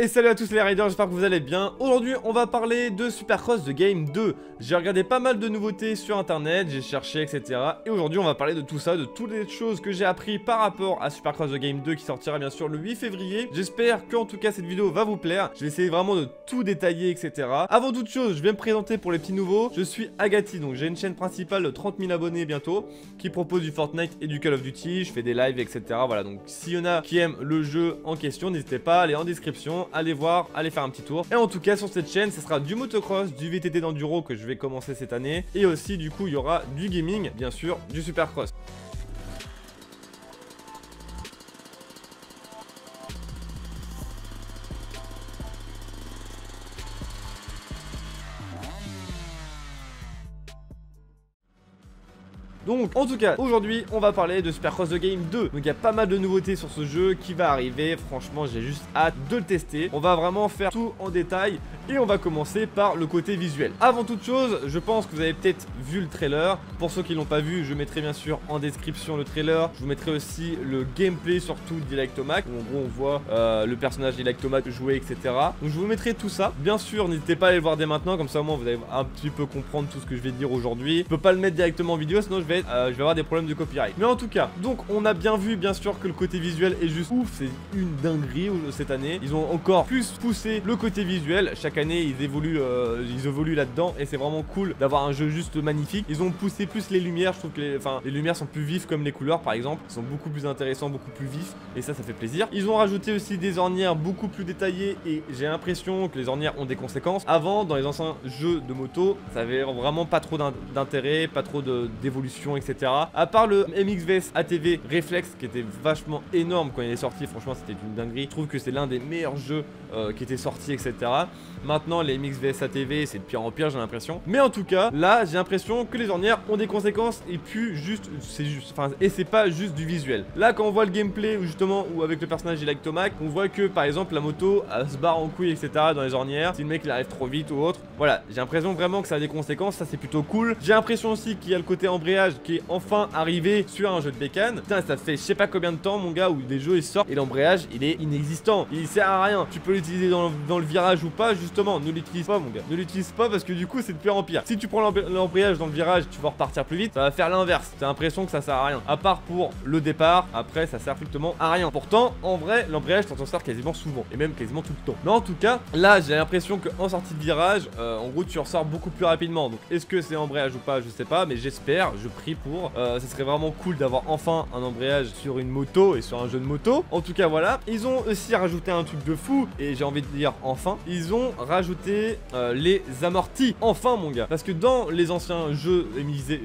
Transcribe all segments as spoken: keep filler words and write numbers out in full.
Et salut à tous les riders, j'espère que vous allez bien. Aujourd'hui on va parler de Supercross The Game deux. J'ai regardé pas mal de nouveautés sur internet, j'ai cherché etc. Et aujourd'hui on va parler de tout ça, de toutes les choses que j'ai appris par rapport à Supercross The Game deux qui sortira bien sûr le huit février. J'espère qu'en tout cas cette vidéo va vous plaire. Je vais essayer vraiment de tout détailler etc. Avant toute chose, je vais me présenter pour les petits nouveaux. Je suis Agati, donc j'ai une chaîne principale de trente mille abonnés bientôt qui propose du Fortnite et du Call of Duty. Je fais des lives etc. Voilà, donc s'il y en a qui aiment le jeu en question, n'hésitez pas à aller en description, allez voir, allez faire un petit tour. Et en tout cas sur cette chaîne, ce sera du motocross, du V T T d'enduro que je vais commencer cette année. Et aussi du coup il y aura du gaming, bien sûr, du Supercross. Donc en tout cas aujourd'hui on va parler de Supercross The Game deux. Donc il y a pas mal de nouveautés sur ce jeu qui va arriver. Franchement j'ai juste hâte de le tester. On va vraiment faire tout en détail. Et on va commencer par le côté visuel. Avant toute chose, je pense que vous avez peut-être vu le trailer. Pour ceux qui l'ont pas vu, je mettrai bien sûr en description le trailer. Je vous mettrai aussi le gameplay surtout d'Ilactomac, où en gros on voit euh, le personnage d'Ilactomac jouer etc. Donc je vous mettrai tout ça. Bien sûr n'hésitez pas à aller le voir dès maintenant. Comme ça au moins vous allez un petit peu comprendre tout ce que je vais dire aujourd'hui. Je peux pas le mettre directement en vidéo sinon je vais Euh, je vais avoir des problèmes de copyright. Mais en tout cas, donc on a bien vu bien sûr que le côté visuel est juste ouf. C'est une dinguerie cette année. Ils ont encore plus poussé le côté visuel. Chaque année ils évoluent euh, ils évoluent là-dedans. Et c'est vraiment cool d'avoir un jeu juste magnifique. Ils ont poussé plus les lumières. Je trouve que les, enfin, les lumières sont plus vives comme les couleurs par exemple. Ils sont beaucoup plus intéressants, beaucoup plus vifs. Et ça, ça fait plaisir. Ils ont rajouté aussi des ornières beaucoup plus détaillées. Et j'ai l'impression que les ornières ont des conséquences. Avant, dans les anciens jeux de moto, ça avait vraiment pas trop d'intérêt, pas trop d'évolution etc. À part le M X V S A T V Reflex qui était vachement énorme quand il est sorti, franchement c'était une dinguerie. Je trouve que c'est l'un des meilleurs jeux euh, qui était sorti etc. Maintenant les M X V S A T V c'est de pire en pire j'ai l'impression. Mais en tout cas là j'ai l'impression que les ornières ont des conséquences et puis juste c'est juste enfin et c'est pas juste du visuel. Là quand on voit le gameplay ou justement ou avec le personnage d'Ilactomac, on voit que par exemple la moto elle se barre en couille etc. dans les ornières. Si le mec il arrive trop vite ou autre. Voilà, j'ai l'impression vraiment que ça a des conséquences, ça c'est plutôt cool. J'ai l'impression aussi qu'il y a le côté embrayage qui est enfin arrivé sur un jeu de bécane. Putain ça fait je sais pas combien de temps mon gars où les jeux ils sortent et l'embrayage il est inexistant. Il sert à rien. Tu peux l'utiliser dans, le, dans le virage ou pas justement. Ne l'utilise pas mon gars. Ne l'utilise pas parce que du coup c'est de pire en pire. Si tu prends l'embrayage dans le virage tu vas repartir plus vite. Ça va faire l'inverse. T'as l'impression que ça sert à rien. À part pour le départ. Après ça sert strictement à rien. Pourtant en vrai l'embrayage t'en sers quasiment souvent. Et même quasiment tout le temps. Mais en tout cas là j'ai l'impression qu'en sortie de virage euh, en gros tu ressors beaucoup plus rapidement. Donc est-ce que c'est embrayage ou pas je sais pas. Mais j'espère. Je prie pour. Euh, ça serait vraiment cool d'avoir enfin un embrayage sur une moto et sur un jeu de moto. En tout cas voilà. Ils ont aussi rajouté un truc de fou. Et j'ai envie de dire enfin. Ils ont rajouté euh, les amortis. Enfin mon gars. Parce que dans les anciens jeux M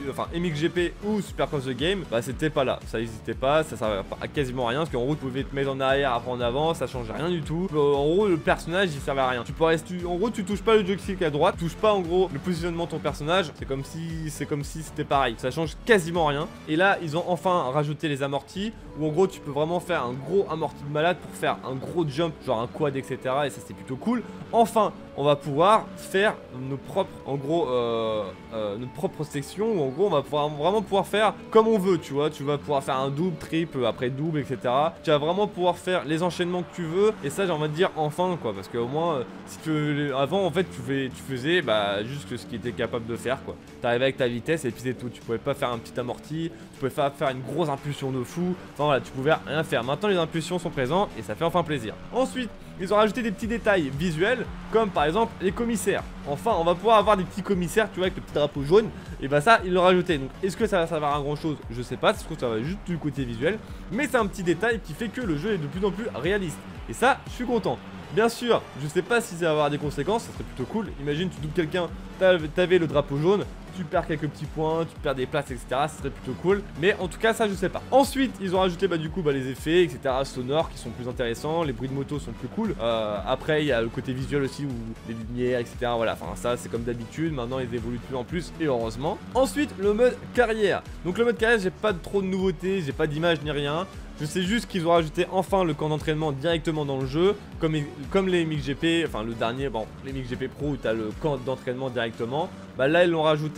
X G P ou Supercross The Game, bah c'était pas là. Ça n'existait pas. Ça servait à quasiment rien. Parce qu'en gros tu pouvais te mettre en arrière après en avant. Ça changeait rien du tout. Euh, en gros le personnage il servait à rien. Tu peux rester. En gros tu touches pas le joystick à droite. Tu touches pas en gros le positionnement de ton personnage. C'est comme si c'est comme si c'était pareil. Ça change quasiment rien. Et là ils ont enfin rajouté les amortis où en gros tu peux vraiment faire un gros amorti de malade pour faire un gros jump genre un quad etc. Et ça c'est plutôt cool. Enfin on va pouvoir faire nos propres en gros euh, euh, notre propre section où en gros on va pouvoir vraiment pouvoir faire comme on veut tu vois. Tu vas pouvoir faire un double, triple, après double etc. Tu vas vraiment pouvoir faire les enchaînements que tu veux. Et ça j'ai envie de dire enfin quoi. Parce que au moins euh, si tu avant en fait tu, fais, tu faisais bah juste ce qui était capable de faire quoi. T'arrivais avec ta vitesse et puis c'est tout. Tu pouvais pas faire un petit amorti. Tu pouvais pas faire une grosse impulsion de fou. Enfin voilà tu pouvais rien faire. Maintenant les impulsions sont présentes et ça fait enfin plaisir. Ensuite ils ont rajouté des petits détails visuels comme par exemple les commissaires. Enfin on va pouvoir avoir des petits commissaires tu vois avec le petit drapeau jaune. Et bah ça ils l'ont rajouté. Donc est-ce que ça va servir à grand chose? Je sais pas. Ça se trouve ça va juste du côté visuel. Mais c'est un petit détail qui fait que le jeu est de plus en plus réaliste. Et ça je suis content. Bien sûr, je sais pas si ça va avoir des conséquences, ça serait plutôt cool. Imagine, tu doubles quelqu'un, t'avais le drapeau jaune, tu perds quelques petits points, tu perds des places, et cetera. Ça serait plutôt cool. Mais en tout cas, ça, je sais pas. Ensuite, ils ont rajouté bah, du coup bah, les effets, et cetera sonores qui sont plus intéressants. Les bruits de moto sont plus cool. Euh, après, il y a le côté visuel aussi où les lumières, et cetera. Voilà, enfin, ça, c'est comme d'habitude. Maintenant, ils évoluent de plus en plus et heureusement. Ensuite, le mode carrière. Donc, le mode carrière, j'ai pas trop de nouveautés, j'ai pas d'image ni rien. Je sais juste qu'ils ont rajouté enfin le camp d'entraînement directement dans le jeu, comme, comme les M X G P, enfin le dernier, bon, les M X G P Pro où tu as le camp d'entraînement directement. Bah là ils l'ont rajouté.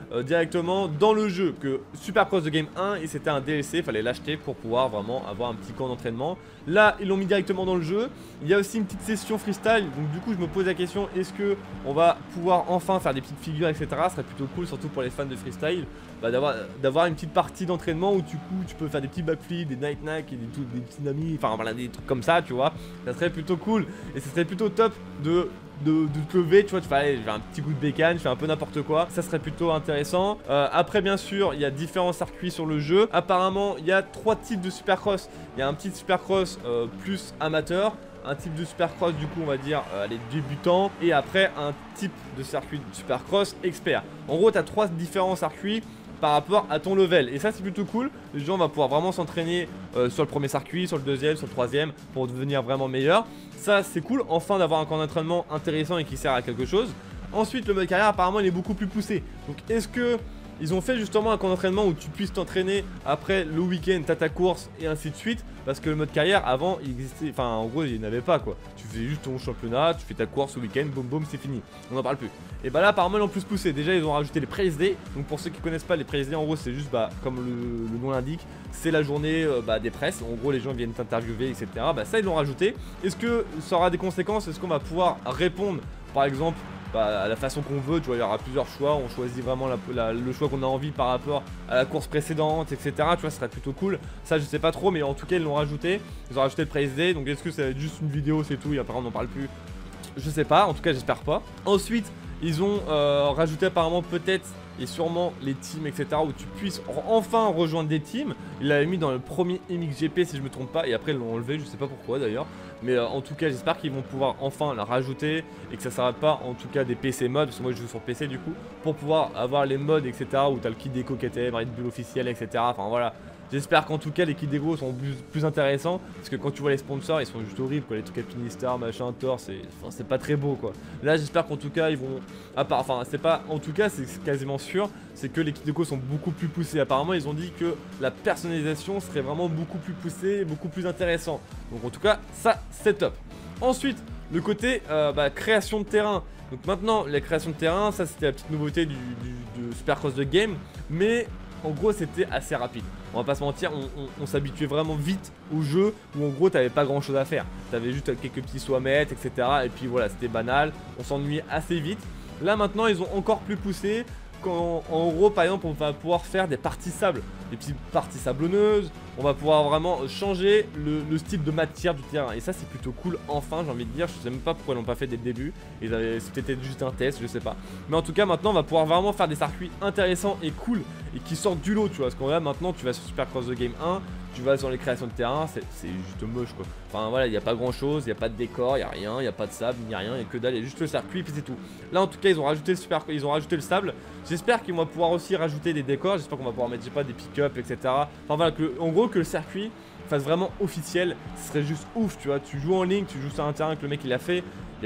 euh, directement dans le jeu. Que Supercross The Game un, et c'était un D L C, il fallait l'acheter pour pouvoir vraiment avoir un petit camp d'entraînement. Là ils l'ont mis directement dans le jeu. Il y a aussi une petite session freestyle, donc du coup je me pose la question, est-ce que on va pouvoir enfin faire des petites figures, etc. Ce serait plutôt cool, surtout pour les fans de freestyle, bah, d'avoir d'avoir une petite partie d'entraînement où du coup tu peux faire des petits backflips, des night knacks et des, tout, des petits amis, enfin voilà, des trucs comme ça, tu vois. Ça serait plutôt cool et ce serait plutôt top de De, de te lever, tu vois, tu fais, allez, j'ai un petit coup de bécane, je fais un peu n'importe quoi, ça serait plutôt intéressant. Euh, après bien sûr, il y a différents circuits sur le jeu. Apparemment, il y a trois types de Supercross. Il y a un petit Supercross euh, plus amateur, un type de Supercross du coup on va dire euh, les débutants, et après un type de circuit de Supercross expert. En gros, tu as trois différents circuits par rapport à ton level, et ça c'est plutôt cool. Les gens vont pouvoir vraiment s'entraîner euh, sur le premier circuit, sur le deuxième, sur le troisième, pour devenir vraiment meilleur. Ça c'est cool, enfin d'avoir un camp d'entraînement intéressant et qui sert à quelque chose. Ensuite le mode carrière apparemment il est beaucoup plus poussé. Donc est-ce que ils ont fait justement un camp d'entraînement où tu puisses t'entraîner après le week-end, t'as ta course et ainsi de suite? Parce que le mode carrière avant il existait, enfin en gros il n'y en avait pas quoi. Tu fais juste ton championnat, tu fais ta course au week-end, boum boum, c'est fini, on n'en parle plus. Et bah là apparemment ils l'ont plus poussé. Déjà ils ont rajouté les Praise Day. Donc pour ceux qui connaissent pas les Praise Day, en gros c'est juste bah comme le, le nom l'indique, c'est la journée euh, bah, des presses. En gros les gens viennent t'interviewer, etc. Bah ça ils l'ont rajouté. Est-ce que ça aura des conséquences? Est-ce qu'on va pouvoir répondre par exemple bah, à la façon qu'on veut? Tu vois, il y aura plusieurs choix, on choisit vraiment la, la, le choix qu'on a envie par rapport à la course précédente, etc. Tu vois, ce serait plutôt cool. Ça je sais pas trop, mais en tout cas ils l'ont rajouté. Ils ont rajouté le Praise Day. Donc est-ce que c'est juste une vidéo, c'est tout, et après on n'en parle plus? Je sais pas, en tout cas j'espère pas. Ensuite ils ont euh, rajouté apparemment peut-être et sûrement les teams, etc. où tu puisses enfin rejoindre des teams. Ils l'avaient mis dans le premier M X G P si je me trompe pas, et après ils l'ont enlevé, je sais pas pourquoi d'ailleurs. Mais euh, en tout cas j'espère qu'ils vont pouvoir enfin la rajouter et que ça sera pas en tout cas des P C mods, parce que moi je joue sur P C du coup, pour pouvoir avoir les mods, etc. où t'as le kit déco K T M, Red Bull officiel, etc. Enfin voilà. J'espère qu'en tout cas les kits déco sont plus, plus intéressants, parce que quand tu vois les sponsors ils sont juste horribles quoi, les trucs Happy Star, machin, Thor, c'est enfin, pas très beau quoi. Là j'espère qu'en tout cas ils vont, à part, enfin c'est pas, en tout cas c'est quasiment sûr, c'est que les kits déco sont beaucoup plus poussés. Apparemment ils ont dit que la personnalisation serait vraiment beaucoup plus poussée, beaucoup plus intéressant. Donc en tout cas ça c'est top. Ensuite le côté euh, bah, création de terrain. Donc maintenant la création de terrain, ça c'était la petite nouveauté du, du, de Supercross The Game, mais en gros c'était assez rapide. On va pas se mentir, on, on, on s'habituait vraiment vite au jeu où en gros t'avais pas grand chose à faire. T'avais juste quelques petits soins à mettre, et cetera. Et puis voilà, c'était banal, on s'ennuyait assez vite. Là maintenant ils ont encore plus poussé. Quand, en gros par exemple on va pouvoir faire des parties sable, des petites parties sablonneuses. On va pouvoir vraiment changer le, le style de matière du terrain. Et ça c'est plutôt cool, enfin j'ai envie de dire. Je sais même pas pourquoi ils l'ont pas fait dès le début. C'était peut-être juste un test, je sais pas. Mais en tout cas maintenant on va pouvoir vraiment faire des circuits intéressants et cool, et qui sortent du lot, tu vois. Parce qu'on là maintenant tu vas sur Supercross The Game un, tu vas sur les créations de terrain, c'est juste moche quoi. Enfin voilà, il n'y a pas grand chose, il n'y a pas de décor, il n'y a rien, il n'y a pas de sable, il n'y a rien, il n'y a que dalle, il y a juste le circuit et puis c'est tout. Là en tout cas ils ont rajouté le super, ils ont rajouté le sable. J'espère qu'ils vont pouvoir aussi rajouter des décors, j'espère qu'on va pouvoir mettre, je sais pas, des pick-up, et cetera. Enfin voilà, que, en gros que le circuit fasse vraiment officiel, ce serait juste ouf, tu vois. Tu joues en ligne, tu joues sur un terrain que le mec il a fait,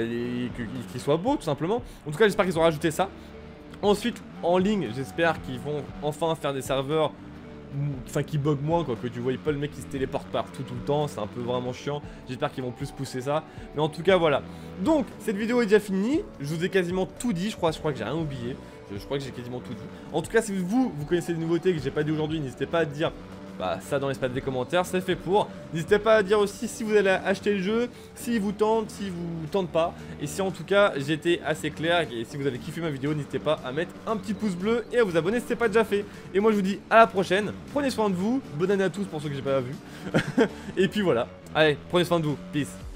qu'il soit beau tout simplement. En tout cas j'espère qu'ils ont rajouté ça. Ensuite en ligne, j'espère qu'ils vont enfin faire des serveurs, enfin qui bug moins quoi, que tu vois pas le mec qui se téléporte partout tout le temps, c'est un peu vraiment chiant. J'espère qu'ils vont plus pousser ça, mais en tout cas voilà. Donc cette vidéo est déjà finie, je vous ai quasiment tout dit, je crois, je crois que j'ai rien oublié. Je, je crois que j'ai quasiment tout dit. En tout cas si vous, vous connaissez les nouveautés que j'ai pas dit aujourd'hui, n'hésitez pas à dire bah, ça dans l'espace des commentaires, c'est fait pour. N'hésitez pas à dire aussi si vous allez acheter le jeu, s'il vous tente, si vous tente pas. Et si en tout cas j'étais assez clair, et si vous avez kiffé ma vidéo, n'hésitez pas à mettre un petit pouce bleu et à vous abonner si c'est pas déjà fait. Et moi je vous dis à la prochaine, prenez soin de vous, bonne année à tous pour ceux que j'ai pas vu. Et puis voilà, allez, prenez soin de vous, peace.